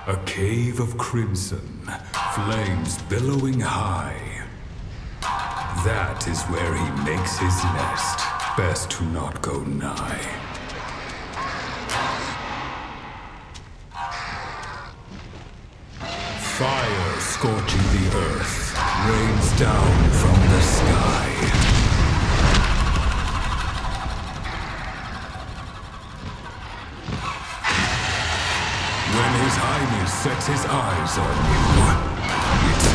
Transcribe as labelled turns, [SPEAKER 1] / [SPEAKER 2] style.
[SPEAKER 1] A cave of crimson, flames billowing high. That is where he makes his nest. Best to not go nigh. Fire scorching the earth, rains down from the sky. When His Highness sets his eyes on you, it's